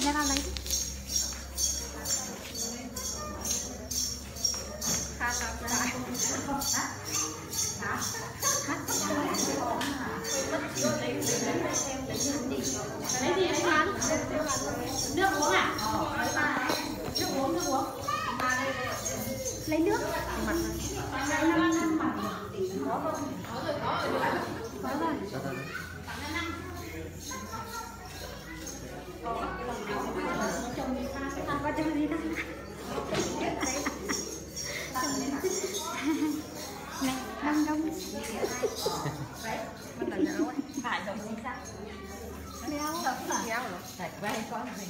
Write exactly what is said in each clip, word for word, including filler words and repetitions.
ra vào lấy đi. Lấy gì đấy bán? Nước uống à? Nước uống, nước uống. Lấy nước. Mặt này. Năm năm mặt. Có rồi, có rồi, có rồi. Có rồi. Có chồng gì đâu. Này, đông đông. Đấy, mình là nhậu ấy. Phải rồi chính xác. Léo. Léo rồi. Phải vai con mình.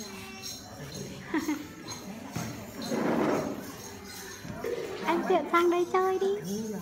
Anh Tiện sang đây chơi đi.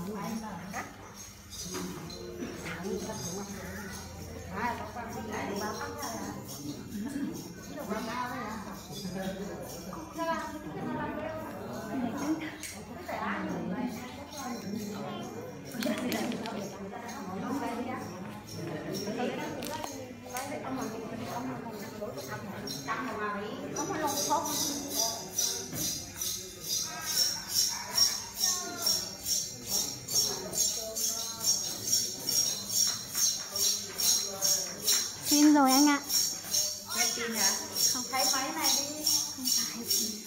Tin rồi anh ạ. Nghe tin hả? Không thấy máy này đi. Không phải.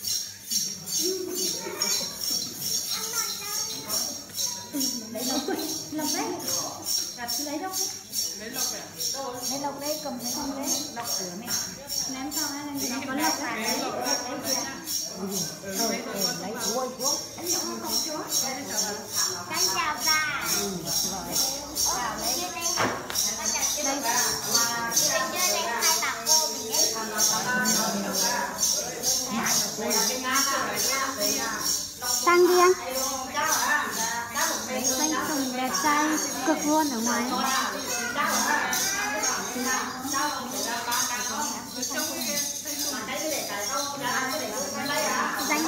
Lấy lộc. Lộc đấy. Đặt lấy lộc đấy. Lấy lộc à? Lấy lộc đấy, cầm lấy con đấy. Lộc rửa mẹ. Ném cho anh thì nó có lộc đấy. Lấy lộc đấy. Ừ, lấy cuôi cuốn. Anh nhậu không chúa. Cánh chào ra. Ừ, rồi. Chào lấy. Đây. Đây. Chơi đây hai bà cô mình ấy. Sang đi anh. Xanh sùng đẹp trai cực luôn ở ngoài. Danh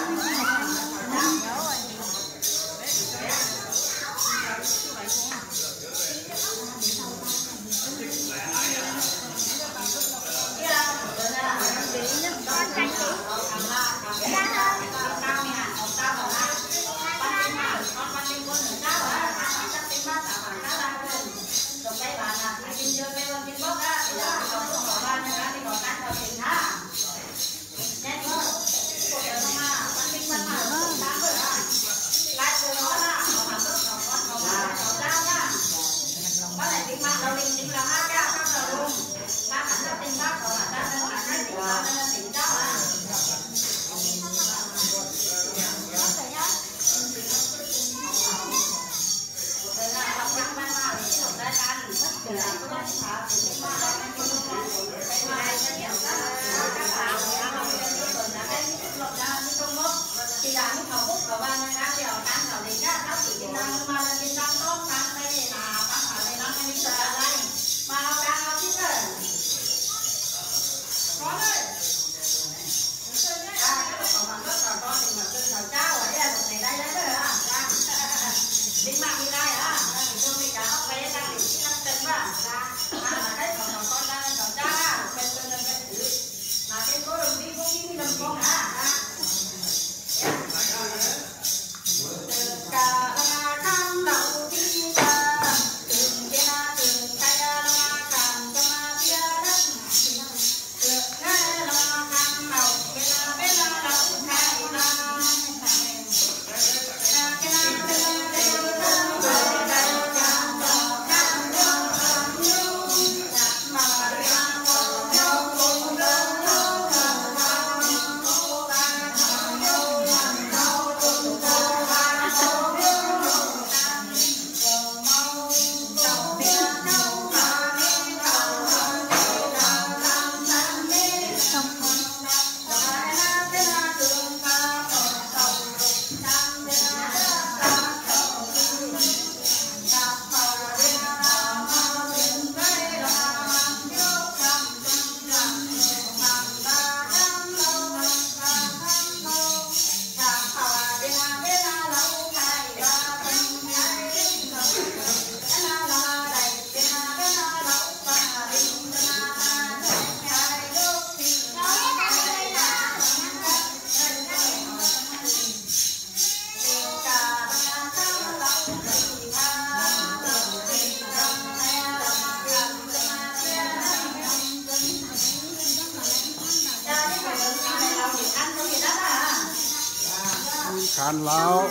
Khăn lão.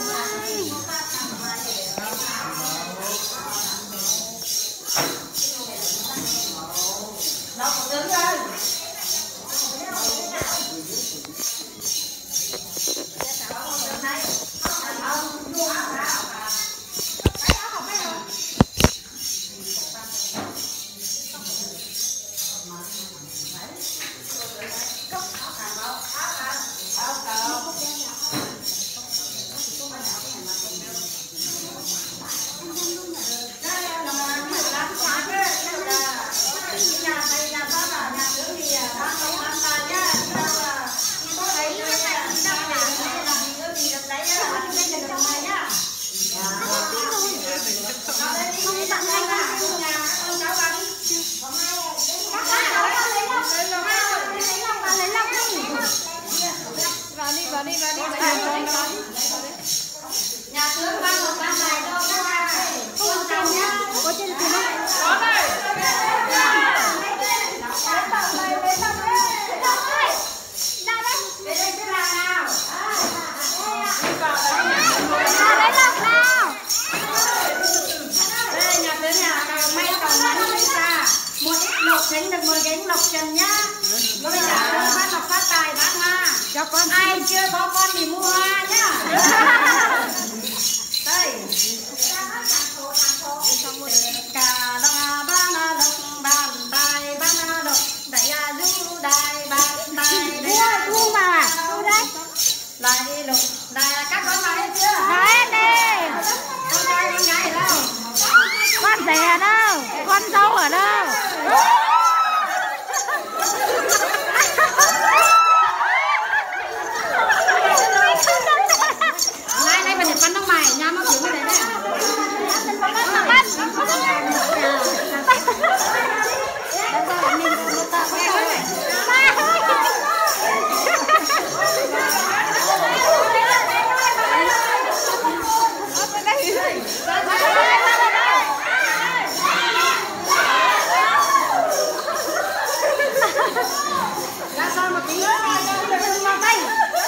Nó cũng đứng rồi. Vào đi, vào đi, vào đi, vào đi. Nhà tướng ban một ban này đâu các bạn. Không có tiền nhá. Có tiền tiền không? Có đây. Tránh được một gánh lộc trần nhá. Có bây giờ phát lộc phát tài bác hoa. Cho con. Ai chưa có con thì mua hoa nhá. Đây. Cả đa ba na lộc bàn tay ba na lộc đại a du đại bàn tay. Mua thu vào à? Thu đấy. Lại lộc đại các con vào hết chưa? Đấy đi. Con trai con gái ở đâu? Con rể ở đâu? Con dâu ở đâu? Nay nay mình phân trong mày nha, nó thử cái đấy này. Ra son một tí nữa, vào tay.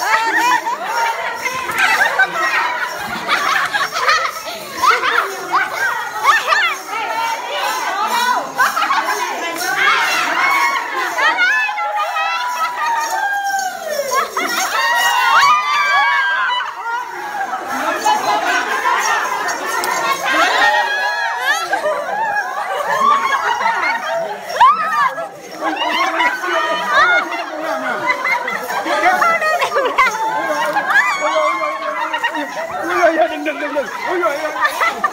Đừng đừng đừng đừng. Ôi giời ơi.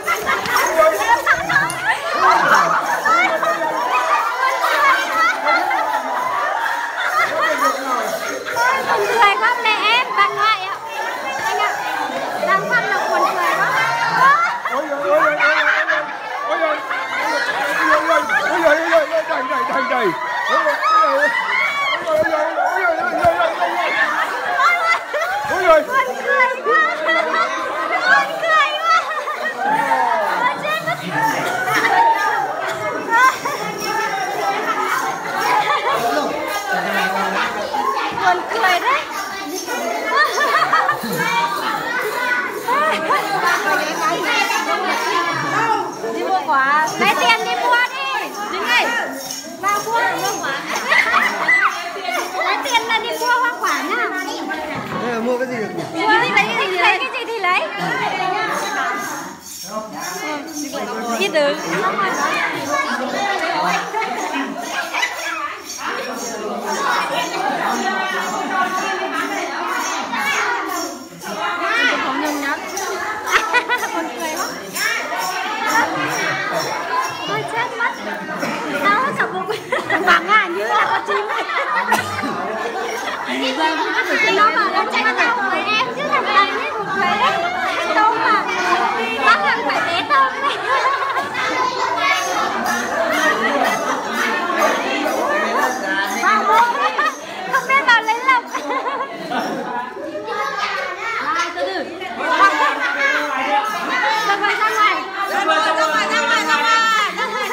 Buồn cười quá mẹ em, bà ngoại ạ. Anh ạ, đang phát lộc buồn cười quá. Ôi giời ơi. Ôi giời. Ôi giời ơi. Ôi giời ơi. Đầy đầy đầy đầy. Ôi giời ơi. Ôi giời ơi. Ôi giời ơi. Ôi giời. Buồn cười quá. Buồn cười quá. Ôi chết mất. Buồn cười đấy. Đi mua quả. Lấy tiền đi mua đi. Dính ơi. Vào mua mua quả. Lấy tiền là đi mua hoa quả nhá. Đây là mua cái gì được nhỉ? Mua lấy cái gì lấy cái gì thì lấy. Ít đứng. Không nhung nhắm. Buồn cười quá. Ôi chết mất. Đau hết cả bụng. Vàng à như là con chim ấy. Nó bảo là chạy nhau với em chứ thằng này ấy buồn cười đấy. Tôm mà. Bác hẳn phải té tôm đấy. Vào bụng. Không biết vào lấy lộc. À, từ từ. Ra ngoài, ra ngoài. Ra ngoài, ra ngoài, ra ngoài, ra ngoài.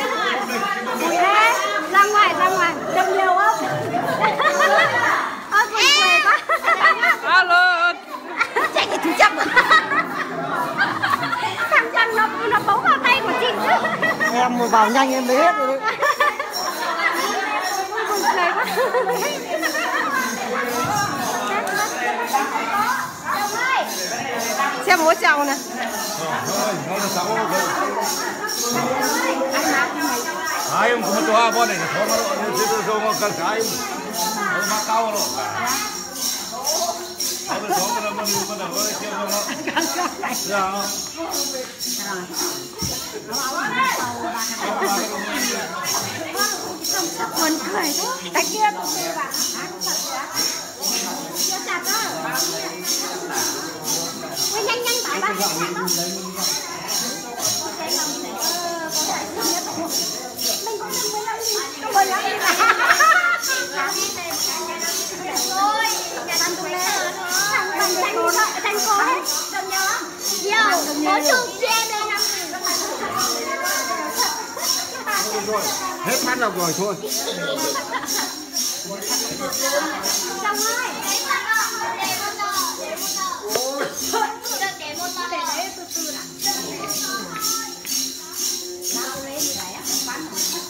Ra ngoài, ra ngoài. Đông nhiều không? Ôi, buồn cười quá. Alo. vào nhanh em lấy hết rồi đấy. Buồn cười quá. Xem bố chồng nè. Hai em cũng tua bọn này nó nó nó nó nó cái cái nó mà cao rồi. Nó nó nó nó nó nó nó kêu nó. Buồn cười đó. Cái kia tụi tôi bạn. Chưa chặt đó. Ôi, nhanh nhanh tải ba chặt đó. Mình có năm mươi lăm không mười lăm rồi thằng tụi lên thằng bằng tranh cô đó tranh cô hết đồng nhau không dầu có chung cho em đây năm Rồi, hết mắt đọc rồi thôi. xong rồi để một to để đấy từ từ đã nào lên gì đấy bắn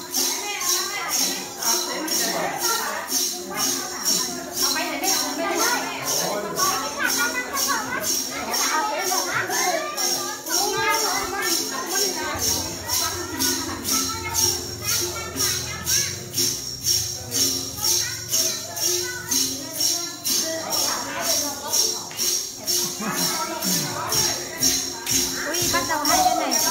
ui bắt đầu hay đây này.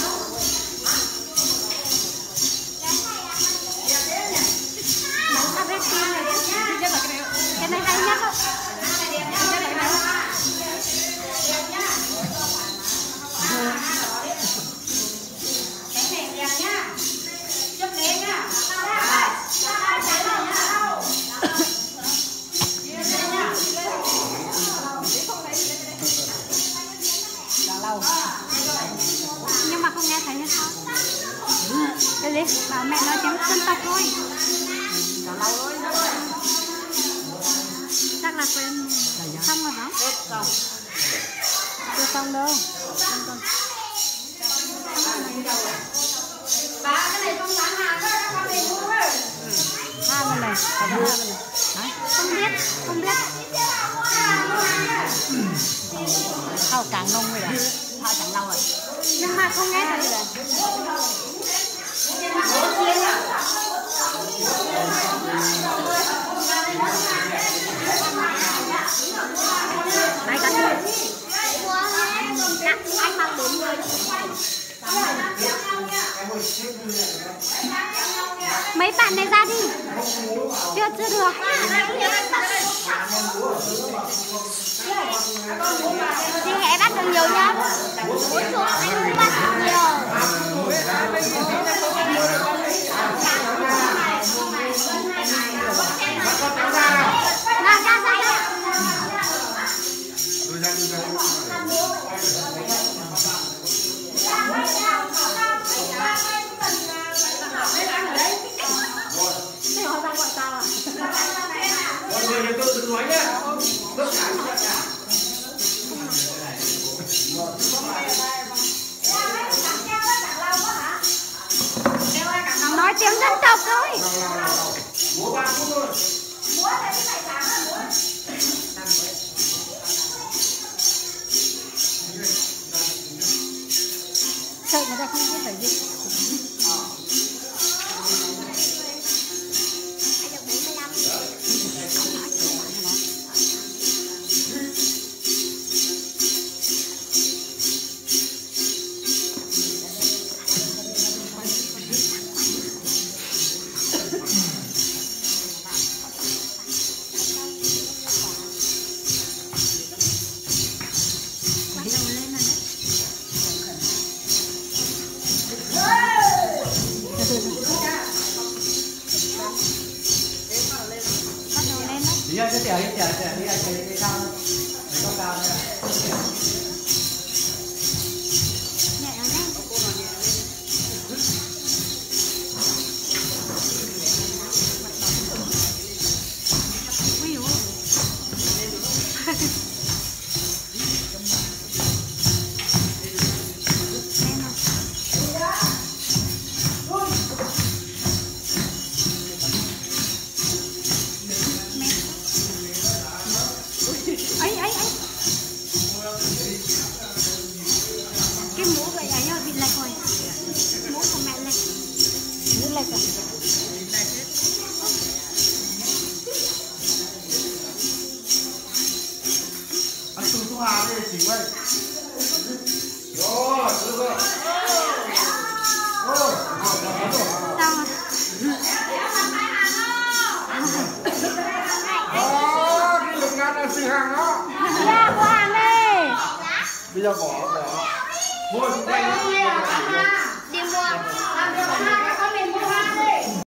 Cái này hay nhất không? Nhưng mà không nghe thấy hay sao? Cái gì? Bảo mẹ nói tiếng dân tộc thôi. Chắc là quên. Xong rồi hả? Chưa xong đâu. Bà cái này không bán hàng đó, con này mua rồi. Hai bên này, hai bên này. Không biết, không biết. Thao càng nông rồi đó. Thao chẳng lâu rồi. Nhưng mà không nghe thấy rồi. Đấy, con ơi. Anh mặc bốn người. Mấy bạn này ra đi. Chưa, chưa được. Chị hãy bắt được nhiều nhá. Anh bắt được nhiều. Nào, ra, ra, ra. Nói tiếng dân tộc thôi. Sợ người ta không biết phải gì. Đi ra cái tẻ đi tẻ tẻ đi ra cái cái cao cái cao cao này. Nhẹ nhá. Ui dồi. Lên rồi. Hà đi chỉnh vậy. Rồi, được rồi. Rồi, Xong đó, cái lục ngăn là sự hàng đó. dạ của hàng đây. Bây giờ bỏ bỏ. Mua xung quanh. Đi mua.